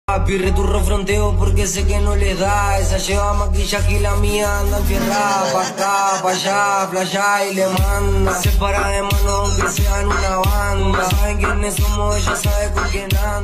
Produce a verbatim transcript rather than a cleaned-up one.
Papi, returro fronteo porque sé que no le da. Esa lleva maquillaje y la mía anda enfierrada. Pa' acá, pa' allá, playa y le manda. Se para de mano aunque sean una banda. Saben quiénes somos, ella sabe con quién anda.